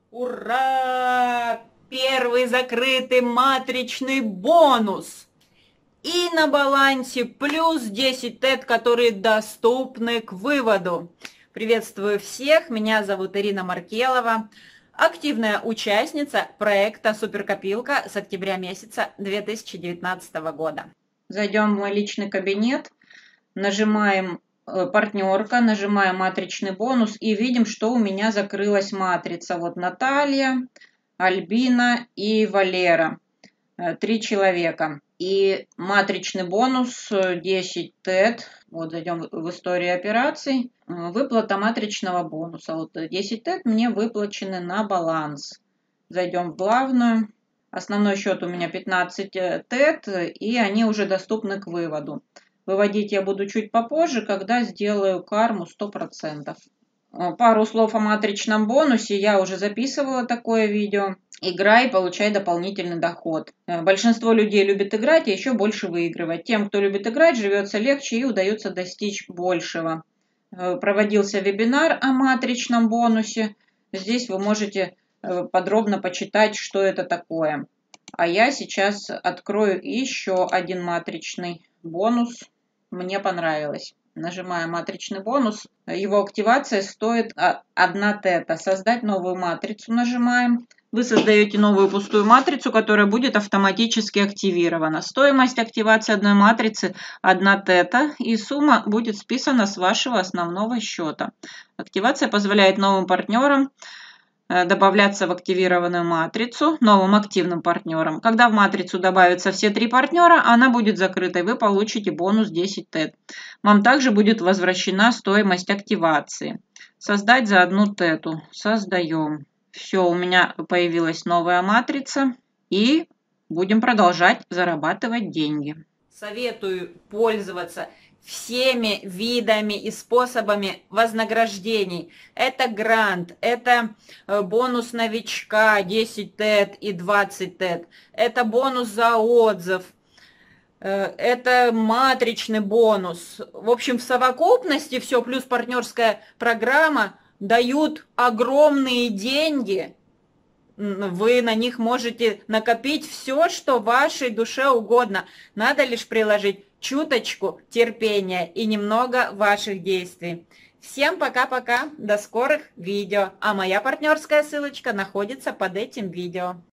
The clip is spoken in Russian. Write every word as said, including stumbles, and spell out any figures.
Ура! Первый закрытый матричный бонус. И на балансе плюс десять тет, которые доступны к выводу. Приветствую всех, меня зовут Ирина Маркелова, активная участница проекта Суперкопилка с октября месяца две тысячи девятнадцатого года. Зайдем в мой личный кабинет, нажимаем партнерка, нажимаем матричный бонус и видим, что у меня закрылась матрица. Вот Наталья, Альбина и Валера. Три человека. И матричный бонус десять тет. Вот зайдем в историю операций. Выплата матричного бонуса. Вот десять тет мне выплачены на баланс. Зайдем в главную. Основной счет у меня пятнадцать тет, и они уже доступны к выводу. Выводить я буду чуть попозже, когда сделаю карму сто процентов. Пару слов о матричном бонусе. Я уже записывала такое видео. Играй и получай дополнительный доход. Большинство людей любит играть и еще больше выигрывать. Тем, кто любит играть, живется легче и удается достичь большего. Проводился вебинар о матричном бонусе. Здесь вы можете подробно почитать, что это такое. А я сейчас открою еще один матричный бонус. Мне понравилось. Нажимаем матричный бонус. Его активация стоит одна тета. Создать новую матрицу нажимаем. Вы создаете новую пустую матрицу, которая будет автоматически активирована. Стоимость активации одной матрицы одна тета, и сумма будет списана с вашего основного счета. Активация позволяет новым партнерам добавляться в активированную матрицу новым активным партнерам. Когда в матрицу добавятся все три партнера, она будет закрытой. Вы получите бонус десять тет. Вам также будет возвращена стоимость активации. Создать за одну тету. Создаем. Все, у меня появилась новая матрица. И будем продолжать зарабатывать деньги. Советую пользоваться всеми видами и способами вознаграждений. Это грант, это бонус новичка десять тет и двадцать тет, это бонус за отзыв, это матричный бонус. В общем, в совокупности все плюс партнерская программа дают огромные деньги. Вы на них можете накопить все, что вашей душе угодно. Надо лишь приложить чуточку терпения и немного ваших действий. Всем пока-пока, до скорых видео. А моя партнерская ссылочка находится под этим видео.